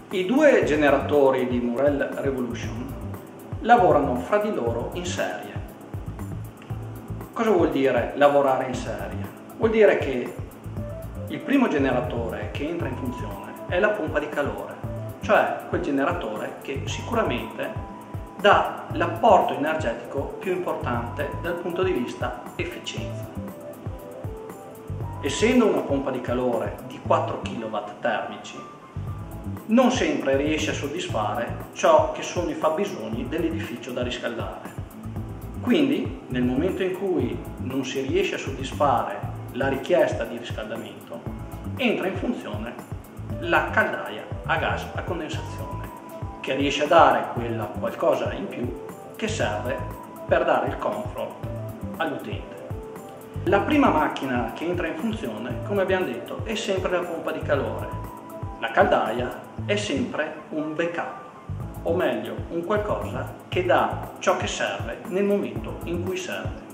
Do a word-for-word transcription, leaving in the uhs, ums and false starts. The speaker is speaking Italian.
I due generatori di Murelle Revolution lavorano fra di loro in serie. Cosa vuol dire lavorare in serie? Vuol dire che il primo generatore che entra in funzione è la pompa di calore, cioè quel generatore che sicuramente dà l'apporto energetico più importante dal punto di vista efficienza. Essendo una pompa di calore di quattro chilowatt termici, non sempre riesce a soddisfare ciò che sono i fabbisogni dell'edificio da riscaldare. Quindi, nel momento in cui non si riesce a soddisfare la richiesta di riscaldamento, entra in funzione la caldaia a gas a condensazione, che riesce a dare quella qualcosa in più che serve per dare il comfort all'utente. La prima macchina che entra in funzione, come abbiamo detto, è sempre la pompa di calore. La caldaia è sempre un backup, o meglio, un qualcosa che dà ciò che serve nel momento in cui serve.